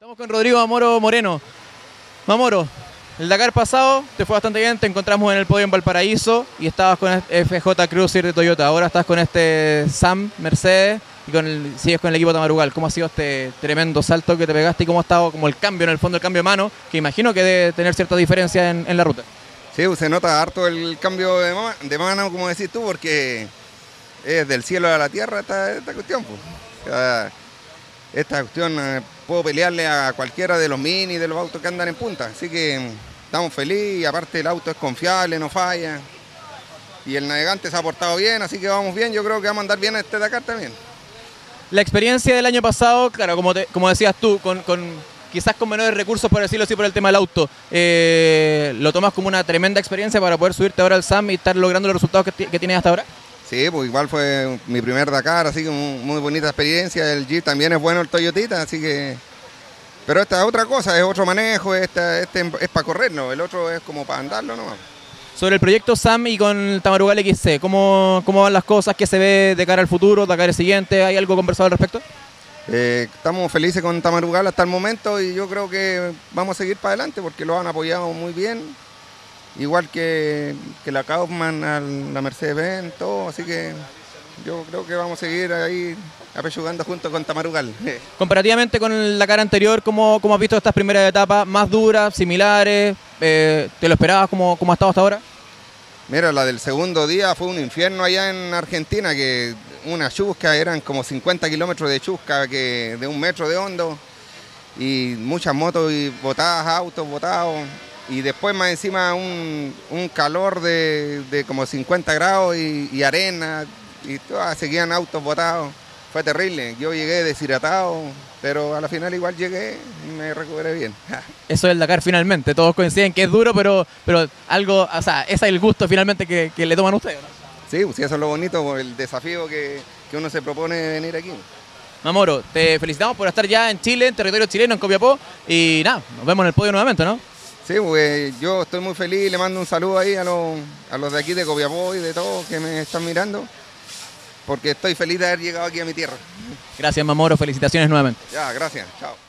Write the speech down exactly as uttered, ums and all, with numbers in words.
Estamos con Rodrigo Mamoro Moreno. Mamoro, el Dakar pasado te fue bastante bien, te encontramos en el podio en Valparaíso y estabas con F J Cruiser de Toyota. Ahora estás con este Sam Mercedes y con el, sigues con el equipo Tamarugal. ¿Cómo ha sido este tremendo salto que te pegaste y cómo ha estado como el cambio, en el fondo el cambio de mano, que imagino que debe tener cierta diferencia en, en la ruta? Sí, se nota harto el cambio de, ma de mano, como decís tú, porque es del cielo a la tierra esta, esta cuestión. Pues. O sea, esta cuestión eh, puedo pelearle a cualquiera de los mini, de los autos que andan en punta. Así que estamos felices y aparte el auto es confiable, no falla. Y el navegante se ha portado bien, así que vamos bien. Yo creo que vamos a andar bien este Dakar también. La experiencia del año pasado, claro, como, te, como decías tú, con, con quizás con menores recursos, por decirlo así, por el tema del auto, eh, ¿lo tomas como una tremenda experiencia para poder subirte ahora al Sam y estar logrando los resultados que, que tienes hasta ahora? Sí, pues igual fue mi primer Dakar, así que muy, muy bonita experiencia. El Jeep también es bueno, el Toyotita, así que... Pero esta es otra cosa, es otro manejo, esta, este es para correrlo, el otro es como para andarlo nomás. Sobre el proyecto Sam y con el Tamarugal X C, ¿cómo, ¿cómo van las cosas? ¿Qué se ve de cara al futuro, Dakar siguiente? ¿Hay algo conversado al respecto? Eh, estamos felices con Tamarugal hasta el momento y yo creo que vamos a seguir para adelante porque lo han apoyado muy bien. Igual que, que la Kaufman, la Mercedes-Benz, todo, así que yo creo que vamos a seguir ahí apechugando junto con Tamarugal. Comparativamente con el Dakar anterior, ¿cómo, cómo has visto estas primeras etapas? ¿Más duras, similares? Eh, ¿Te lo esperabas como, como ha estado hasta ahora? Mira, la del segundo día fue un infierno allá en Argentina, que una chusca, eran como cincuenta kilómetros de chusca, que de un metro de hondo, y muchas motos y botadas, autos botados. Y después más encima un, un calor de, de como cincuenta grados y, y arena, y todas seguían autos botados. Fue terrible, yo llegué deshidratado, pero a la final igual llegué y me recuperé bien. Eso es el Dakar finalmente, todos coinciden que es duro, pero, pero algo, o sea, ese es el gusto finalmente que, que le toman a ustedes, ¿no? Sí, pues eso es lo bonito, el desafío que, que uno se propone de venir aquí. Mamoro, te felicitamos por estar ya en Chile, en territorio chileno, en Copiapó, y nada, nos vemos en el podio nuevamente, ¿no? Sí, pues yo estoy muy feliz, le mando un saludo ahí a los, a los de aquí de Copiapó y de todos que me están mirando, porque estoy feliz de haber llegado aquí a mi tierra. Gracias, Mamoro, felicitaciones nuevamente. Ya, gracias, chao.